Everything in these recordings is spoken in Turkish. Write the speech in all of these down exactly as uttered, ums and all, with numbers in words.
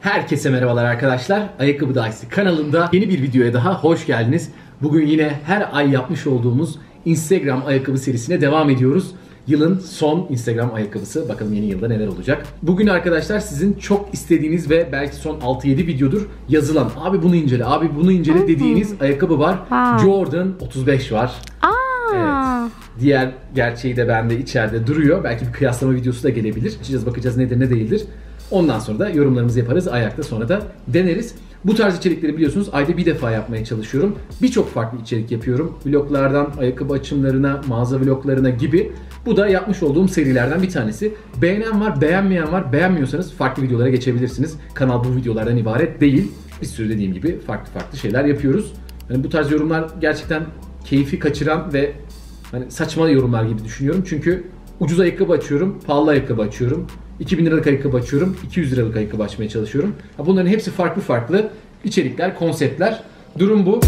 Herkese merhabalar arkadaşlar. Ayakkabı Dahisi kanalında yeni bir videoya daha hoş geldiniz. Bugün yine her ay yapmış olduğumuz Instagram ayakkabı serisine devam ediyoruz. Yılın son Instagram ayakkabısı. Bakalım yeni yılda neler olacak. Bugün arkadaşlar sizin çok istediğiniz ve belki son altı yedi videodur yazılan abi bunu incele, abi bunu incele dediğiniz ayakkabı var. Aa. Jordan otuz beş var. Aa. Evet. Diğer gerçeği de bende içeride duruyor. Belki bir kıyaslama videosu da gelebilir. Açacağız, bakacağız nedir ne değildir. Ondan sonra da yorumlarımızı yaparız. Ayakta sonra da deneriz. Bu tarz içerikleri biliyorsunuz ayda bir defa yapmaya çalışıyorum. Birçok farklı içerik yapıyorum. Vloglardan ayakkabı açımlarına, mağaza vloglarına gibi. Bu da yapmış olduğum serilerden bir tanesi. Beğenen var, beğenmeyen var. Beğenmiyorsanız farklı videolara geçebilirsiniz. Kanal bu videolardan ibaret değil. Bir sürü dediğim gibi farklı farklı şeyler yapıyoruz. Yani bu tarz yorumlar gerçekten keyfi kaçıran ve hani saçma yorumlar gibi düşünüyorum. Çünkü ucuz ayakkabı açıyorum, pahalı ayakkabı açıyorum. iki bin liralık ayakkabı açıyorum, iki yüz liralık ayakkabı açmaya çalışıyorum. Bunların hepsi farklı farklı içerikler, konseptler. Durum bu.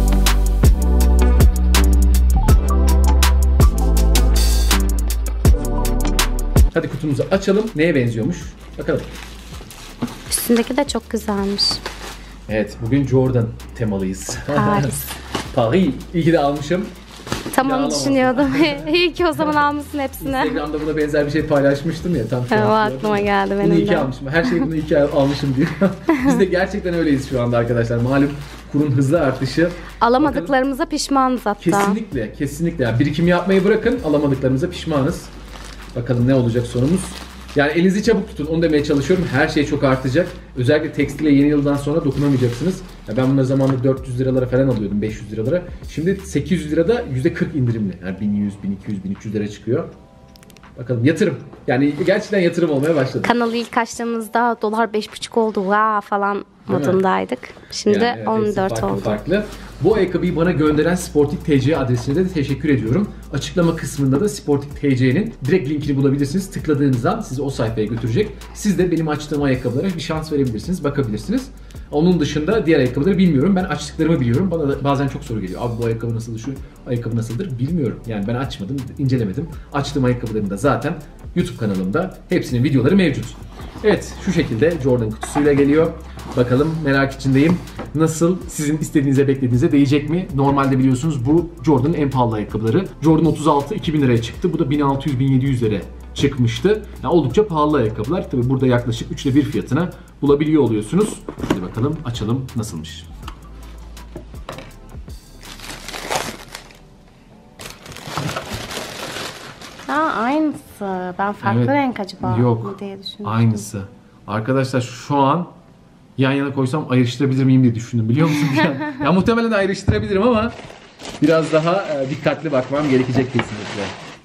Hadi kutumuzu açalım. Neye benziyormuş? Bakalım. Üstündeki de çok güzelmiş. Evet, bugün Jordan temalıyız. Paris. Paris. İyi ki de almışım. Tam Ya onu alamazsın. düşünüyordum. İyi ki o zaman almışsın hepsini. Instagram'da buna benzer bir şey paylaşmıştım ya. Tam şu Evet, an aklıma geldi benim bunu de. iyi ki almışım. Her şeyi bunu iyi ki almışım diyor. Biz de gerçekten öyleyiz şu anda arkadaşlar. Malum kurun hızlı artışı. Alamadıklarımıza Bakalım. pişmanız hatta. Kesinlikle, kesinlikle. Yani birikim yapmayı bırakın, alamadıklarımıza pişmanız. Bakalım ne olacak sonumuz. Yani elinizi çabuk tutun, onu demeye çalışıyorum. Her şey çok artacak. Özellikle tekstile yeni yıldan sonra dokunamayacaksınız. Ya ben bunları zamanında dört yüz liralara falan alıyordum, beş yüz liralara. Şimdi sekiz yüz lirada yüzde kırk indirimli. Yani bin yüz, bin iki yüz, bin üç yüz lira çıkıyor. Bakalım yatırım. Yani gerçekten yatırım olmaya başladı. Kanalı ilk açtığımızda dolar beş buçuk oldu vaa falan modundaydık. Şimdi yani evet, on dört farklı oldu. Farklı. Bu ayakkabıyı bana gönderen Sportik T C adresine de teşekkür ediyorum. Açıklama kısmında da Sportik T C'nin direkt linkini bulabilirsiniz. Tıkladığınızda sizi o sayfaya götürecek. Siz de benim açtığım ayakkabılara bir şans verebilirsiniz, bakabilirsiniz. Onun dışında diğer ayakkabıları bilmiyorum. Ben açtıklarımı biliyorum. Bana da bazen çok soru geliyor. Abi bu ayakkabı nasıldır, şu ayakkabı nasıldır bilmiyorum. Yani ben açmadım, incelemedim. Açtığım ayakkabılarım da zaten YouTube kanalımda hepsinin videoları mevcut. Evet, şu şekilde Jordan kutusuyla geliyor. Bakalım, merak içindeyim. Nasıl, sizin istediğinize, beklediğinize değecek mi? Normalde biliyorsunuz bu Jordan'ın en pahalı ayakkabıları. Jordan otuz altı iki bin liraya çıktı. Bu da bin altı yüz bin yedi yüz liraya çıkmıştı. Yani oldukça pahalı ayakkabılar. Tabi burada yaklaşık üçte bir fiyatına bulabiliyor oluyorsunuz. Hadi bakalım açalım nasılmış. Ha, aynısı. Ben farklı Evet. renk acaba Yok, diye düşünmüştüm. aynısı. Arkadaşlar şu an yan yana koysam ayrıştırabilir miyim diye düşündüm, biliyor musunuz? ya, ya muhtemelen ayrıştırabilirim ama biraz daha e, dikkatli bakmam gerekecek kesinlikle.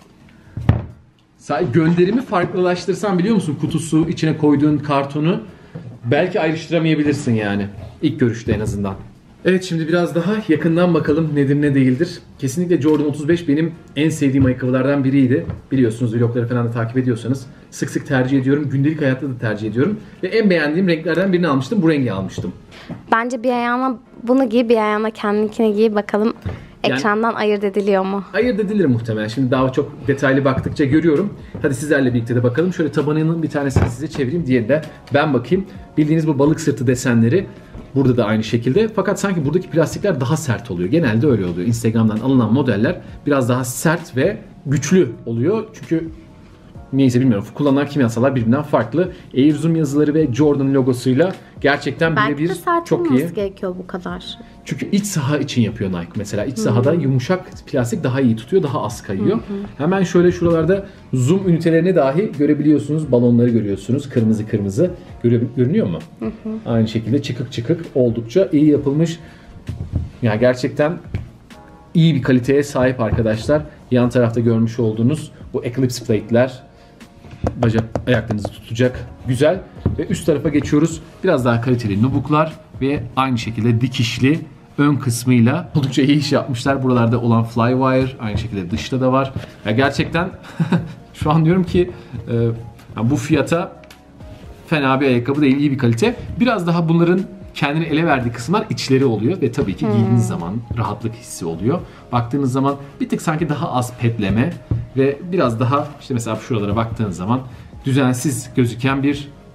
Sa- Gönderimi farklılaştırsam, biliyor musun, kutusu, içine koyduğun kartonu belki ayrıştıramayabilirsin yani. İlk görüşte en azından. Evet, şimdi biraz daha yakından bakalım nedir ne değildir. Kesinlikle Jordan otuz beş benim en sevdiğim ayakkabılardan biriydi. Biliyorsunuz, vlogları falan da takip ediyorsanız sık sık tercih ediyorum. Gündelik hayatta da tercih ediyorum. Ve en beğendiğim renklerden birini almıştım. Bu rengi almıştım. Bence bir ayağına bunu giy, bir ayağına kendininkini giy. Bakalım Yani- ekrandan ayırt ediliyor mu? Ayırt edilir muhtemelen. Şimdi daha çok detaylı baktıkça görüyorum. Hadi sizlerle birlikte de bakalım. Şöyle tabanının bir tanesini size çevireyim. Diğerini de ben bakayım. Bildiğiniz bu balık sırtı desenleri. Burada da aynı şekilde. Fakat sanki buradaki plastikler daha sert oluyor. Genelde öyle oluyor. Instagram'dan alınan modeller biraz daha sert ve güçlü oluyor. Çünkü neyse bilmiyorum. Kullanılan kimyasallar birbirinden farklı. Air Zoom yazıları ve Jordan logosuyla gerçekten Belki de birebir sert çok iyi. olması gerekiyor bu kadar. Çünkü iç saha için yapıyor Nike mesela. İç sahada yumuşak plastik daha iyi tutuyor, daha az kayıyor. Hı hı. Hemen şöyle şuralarda zoom ünitelerini dahi görebiliyorsunuz. Balonları görüyorsunuz. Kırmızı kırmızı. Göre, görünüyor mu? Hı hı. Aynı şekilde çıkık çıkık. Oldukça iyi yapılmış. Ya gerçekten iyi bir kaliteye sahip arkadaşlar. Yan tarafta görmüş olduğunuz bu Eclipse plate'ler bacak ayaklarınızı tutacak. Güzel. Ve üst tarafa geçiyoruz. Biraz daha kaliteli nubuklar ve aynı şekilde dikişli ön kısmıyla oldukça iyi iş yapmışlar. Buralarda olan flywire aynı şekilde dışta da var. Ya gerçekten şu an diyorum ki e, bu fiyata fena bir ayakkabı değil, iyi bir kalite. Biraz daha bunların kendini ele verdiği kısımlar içleri oluyor ve tabii ki hmm. giydiğiniz zaman rahatlık hissi oluyor. Baktığınız zaman bir tık sanki daha az petleme ve biraz daha işte mesela şuralara baktığınız zaman düzensiz gözüken bir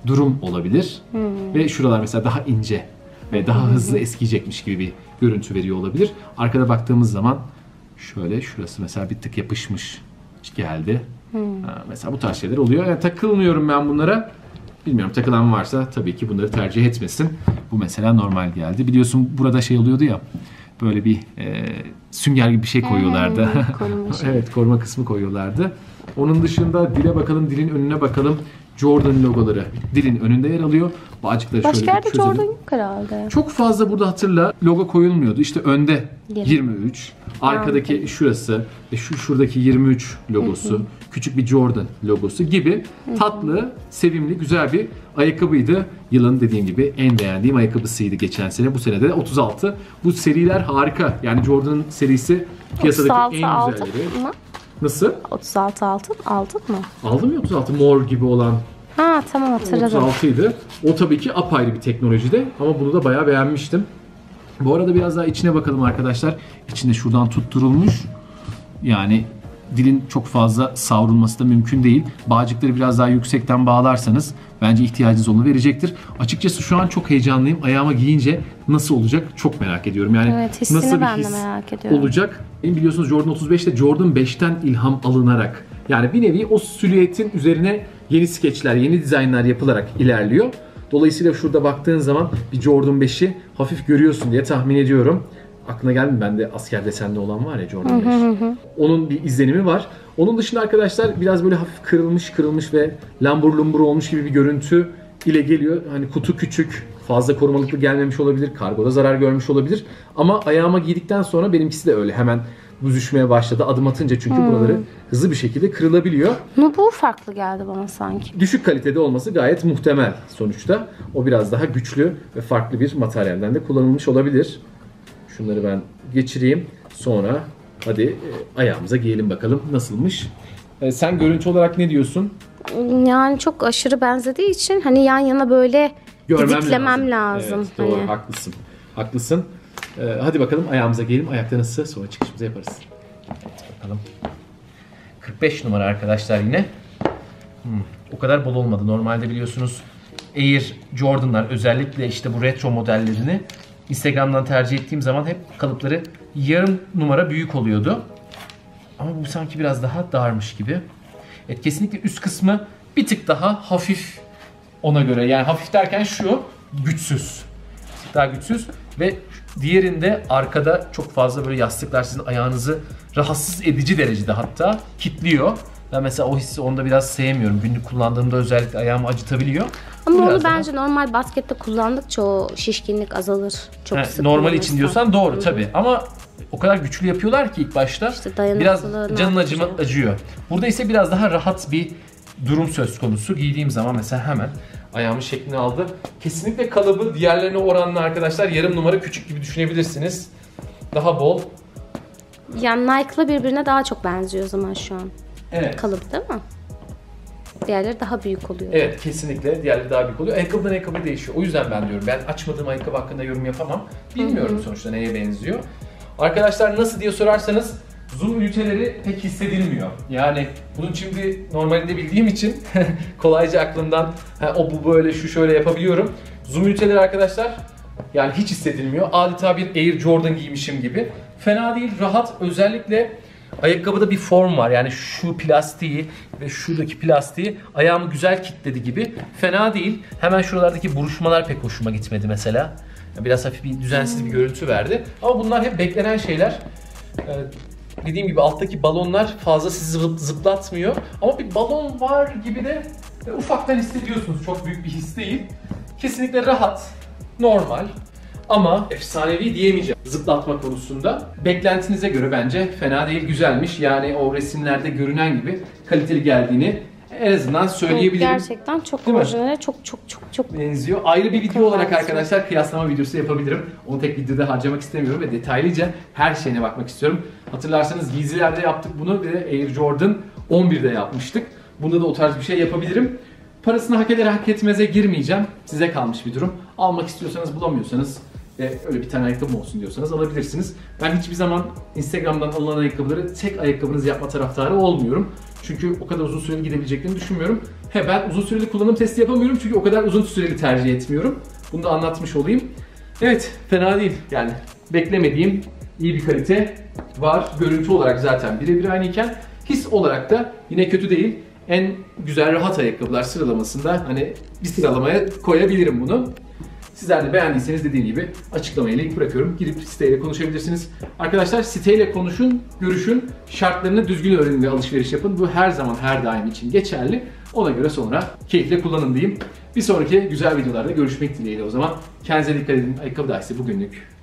durum olabilir. Hmm. Ve şuralar mesela daha ince ve daha hızlı eskiyecekmiş gibi bir görüntü veriyor olabilir. Arkada baktığımız zaman şöyle şurası mesela bir tık yapışmış geldi. Hmm. Ha, mesela bu tarz şeyler oluyor. Yani takılmıyorum ben bunlara. Bilmiyorum, takılan varsa tabii ki bunları tercih etmesin. Bu mesela normal geldi. Biliyorsun burada şey oluyordu ya, böyle bir e, sünger gibi bir şey koyuyorlardı. Hmm, evet, koruma kısmı koyuyorlardı. Onun dışında dile bakalım, dilin önüne bakalım. Jordan logoları dilin önünde yer alıyor. Bağcıkları Başka şöyle bir yerde çözelim. Jordan yok herhalde. Çok fazla burada hatırla logo koyulmuyordu. İşte önde yirmi üç, arkadaki ha. şurası, şu şuradaki yirmi üç logosu, hı hı. küçük bir Jordan logosu gibi hı hı. tatlı, sevimli, güzel bir ayakkabıydı. Yılın dediğim gibi en beğendiğim ayakkabısıydı geçen sene. Bu sene de otuz altı. Bu seriler harika. Yani Jordan'ın serisi piyasadaki en güzelleri. Mı? Nasıl? otuz altı altın aldın mı? Aldım ya otuz altı mor gibi olan. Ha tamam, hatırladım. otuz altıydı. O tabii ki apayrı bir teknolojide ama bunu da bayağı beğenmiştim. Bu arada biraz daha içine bakalım arkadaşlar. İçinde şuradan tutturulmuş. Yani dilin çok fazla savrulması da mümkün değil. Bağcıkları biraz daha yüksekten bağlarsanız bence ihtiyacınız onu verecektir. Açıkçası şu an çok heyecanlıyım. Ayağıma giyince nasıl olacak çok merak ediyorum. Yani evet, hissini nasıl bir ben his de merak ediyorum. olacak? Biliyorsunuz Jordan otuz beşte Jordan beşten ilham alınarak, yani bir nevi o silüetin üzerine yeni skeçler, yeni dizaynlar yapılarak ilerliyor. Dolayısıyla şurada baktığın zaman bir Jordan beşi hafif görüyorsun diye tahmin ediyorum. Aklına geldi mi? Bende asker desenli olan var ya Jordan beş. Hı hı hı. Onun bir izlenimi var. Onun dışında arkadaşlar biraz böyle hafif kırılmış kırılmış ve lambur lumbur olmuş gibi bir görüntü ile geliyor. Hani kutu küçük, fazla korumalıklı gelmemiş olabilir, kargoda zarar görmüş olabilir. Ama ayağıma giydikten sonra benimkisi de öyle hemen büzüşmeye başladı. Adım atınca çünkü hmm. buraları hızlı bir şekilde kırılabiliyor. Bu farklı geldi bana sanki. Düşük kalitede olması gayet muhtemel sonuçta. O biraz daha güçlü ve farklı bir materyalden de kullanılmış olabilir. Şunları ben geçireyim. Sonra hadi e, ayağımıza giyelim bakalım nasılmış. E, sen görüntü olarak ne diyorsun? Yani çok aşırı benzediği için hani yan yana böyle didiklemem lazım. lazım. Evet, doğru, hani. haklısın. Haklısın. Ee, hadi bakalım ayağımıza giyelim. Ayakta nasıl? Sonra çıkışımızı yaparız. Hadi bakalım. kırk beş numara arkadaşlar yine. Hmm, o kadar bol olmadı. Normalde biliyorsunuz Air Jordan'lar, özellikle işte bu retro modellerini Instagram'dan tercih ettiğim zaman hep kalıpları yarım numara büyük oluyordu. Ama bu sanki biraz daha darmış gibi. Evet, kesinlikle üst kısmı bir tık daha hafif ona göre. Yani hafif derken şu, güçsüz. Bir tık daha güçsüz ve diğerinde arkada çok fazla böyle yastıklar sizin ayağınızı rahatsız edici derecede hatta kilitliyor. Ben mesela o hissi onda biraz sevmiyorum. Günlük kullandığımda özellikle ayağımı acıtabiliyor. Ama biraz onu daha... bence normal baskette kullandıkça o şişkinlik azalır. Çok He, sık normal için diyorsan doğru tabii. Ama o kadar güçlü yapıyorlar ki ilk başta işte biraz canın acıma, acıyor. Burada ise biraz daha rahat bir durum söz konusu. Giydiğim zaman mesela hemen ayağımın şeklini aldı. Kesinlikle kalıbı diğerlerine oranla arkadaşlar yarım numara küçük gibi düşünebilirsiniz. Daha bol. Yani Nike'la birbirine daha çok benziyor o zaman şu an. Evet. Kalıp değil mi? Diğerleri daha büyük oluyor. Evet, kesinlikle diğerleri daha büyük oluyor. Ayakkabıdan ayakkabı değişiyor. O yüzden ben diyorum. Ben açmadığım ayakkabı hakkında yorum yapamam. Bilmiyorum Hı-hı. sonuçta neye benziyor. Arkadaşlar nasıl diye sorarsanız zoom üniteleri pek hissedilmiyor. Yani bunun şimdi normalde bildiğim için kolayca aklımdan ha, o bu böyle şu şöyle yapabiliyorum. Zoom üniteleri arkadaşlar yani hiç hissedilmiyor. Adeta bir Air Jordan giymişim gibi. Fena değil, rahat. Özellikle ayakkabıda bir form var. Yani şu plastiği ve şuradaki plastiği ayağımı güzel kilitledi gibi. Fena değil. Hemen şuralardaki buruşmalar pek hoşuma gitmedi mesela. Biraz hafif bir düzensiz bir görüntü verdi. Ama bunlar hep beklenen şeyler. Ee, dediğim gibi alttaki balonlar fazla sizi zıplatmıyor. Ama bir balon var gibi de e, ufaktan hissediyorsunuz. Çok büyük bir his değil. Kesinlikle rahat, normal. Ama efsanevi diyemeyeceğim zıplatma konusunda. Beklentinize göre bence fena değil, güzelmiş. Yani o resimlerde görünen gibi kaliteli geldiğini en azından söyleyebilirim. Gerçekten çok orijinale çok çok çok çok benziyor. Ayrı bir video olarak arkadaşlar kıyaslama videosu yapabilirim. Onu tek videoda harcamak istemiyorum ve detaylıca her şeyine bakmak istiyorum. Hatırlarsanız giysilerde yaptık bunu ve Air Jordan on birde yapmıştık. Bunda da o tarz bir şey yapabilirim. Parasını hak eder hak etmeze girmeyeceğim. Size kalmış bir durum. Almak istiyorsanız bulamıyorsanız ve öyle bir tane ayakkabı olsun diyorsanız alabilirsiniz. Ben hiçbir zaman Instagram'dan alınan ayakkabıları tek ayakkabınız yapma taraftarı olmuyorum. Çünkü o kadar uzun süreli gidebileceklerini düşünmüyorum. He, ben uzun süreli kullanım testi yapamıyorum çünkü o kadar uzun süreli tercih etmiyorum. Bunu da anlatmış olayım. Evet, fena değil. Yani beklemediğim iyi bir kalite var. Görüntü olarak zaten birebir aynıyken his olarak da yine kötü değil. En güzel rahat ayakkabılar sıralamasında hani bir sıralamaya koyabilirim bunu. Sizler de beğendiyseniz dediğim gibi açıklamaya link bırakıyorum. Girip siteyle konuşabilirsiniz. Arkadaşlar siteyle konuşun, görüşün, şartlarını düzgün öğrenin ve alışveriş yapın. Bu her zaman her daim için geçerli. Ona göre sonra keyifle kullanın diyeyim. Bir sonraki güzel videolarda görüşmek dileğiyle o zaman. Kendinize dikkat edin. Ayakkabı Dairesi bugünlük